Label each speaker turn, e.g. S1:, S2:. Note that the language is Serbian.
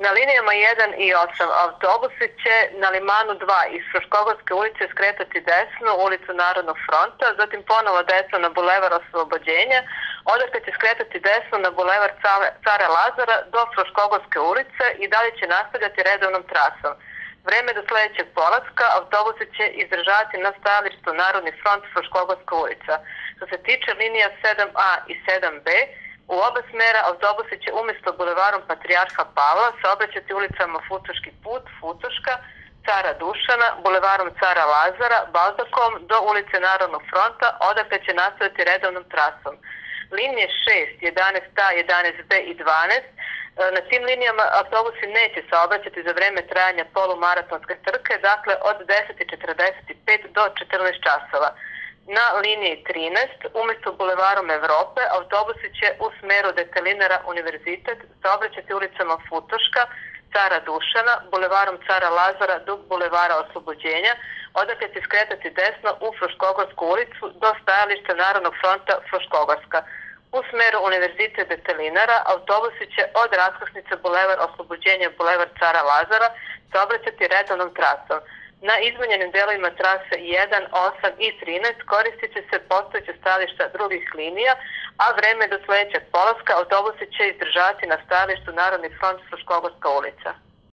S1: Na linijama 1 i 8 autobusi će na limanu 2 iz Fruškogorske ulice skretati desno u ulicu Narodnog fronta, zatim ponovo desno na bulevar Oslobođenja, odakle će skretati desno na bulevar Cara Lazara do Fruškogorske ulice i dalje će nastavljati redovnom trasom. Vreme do sledećeg polaska autobusi će izdržavati na stajalištu Narodni front Fruškogorska ulica. Što se tiče linija 7A i 7B, u oba smera autobusi će umjesto bulevarom Patrijarha Pavla saobraćati ulicama Futoški put, Futoška, Cara Dušana, bulevarom Cara Lazara, Balzakom do ulice Narodnog fronta, odakle će nastaviti redovnom trasom. Linije 6, 11A, 11B i 12, na tim linijama autobusi neće saobraćati za vreme trajanja polumaratonske trke, dakle od 10:45 do 14 časova. Na liniji 13, umjesto bulevarom Evrope, autobusi će u smeru Detelinara Univerzitet saobraćati ulicama Futoška, Cara Dušana, bulevarom Cara Lazara do bulevara Oslobođenja, odakle će skretati desno u Fruškogorsku ulicu do stajališta Narodnog fronta Fruškogorska. U smeru Univerzitet Detelinara autobusi će od raskrsnice bulevar Oslobođenja bulevar Cara Lazara saobraćati redovnom trasom. Na izmenjenim delovima trase 1, 8 i 13 koristit će se postojeće stajališta drugih linija, a vreme do sledećeg polaska autobusi će izdržavati na stajalištu Narodni front Fruškogorska ulica.